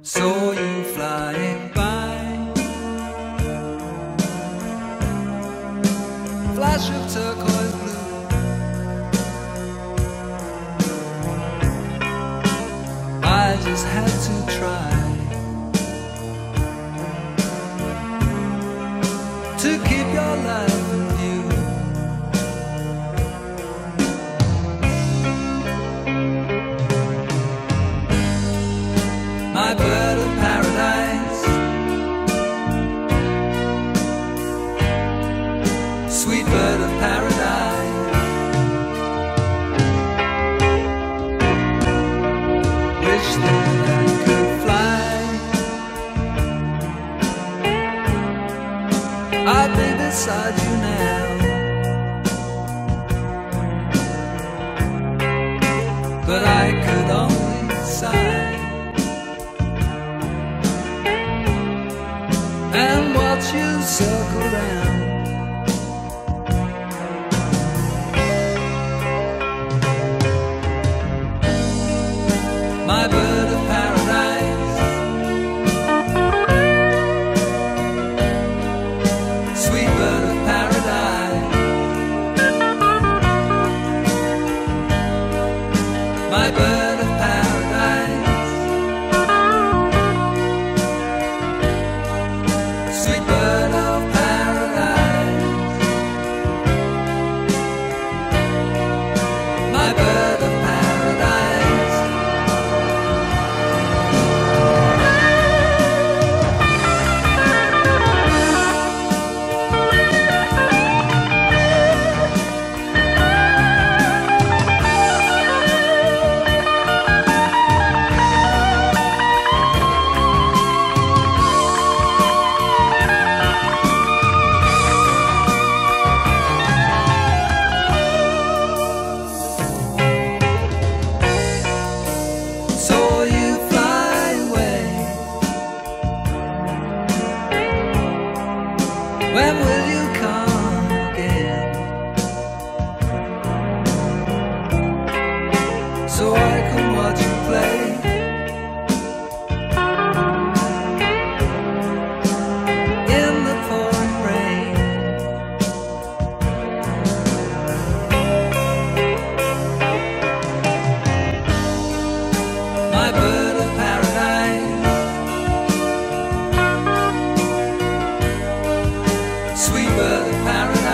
Saw you flying by, flash of turquoise blue. I just had to try to keep your life in view. My bird of paradise, sweet bird of paradise, wish that I could fly. I'd be beside you now, but I could only sigh and watch you circle round. My bird of paradise, sweet bird of paradise, my bird of paradise, sweet bird of paradise, my bird of paradise. Saw you fly away. When will you come again? So I can watch you play in the pouring rain. My bird of paradise, sweet bird of paradise.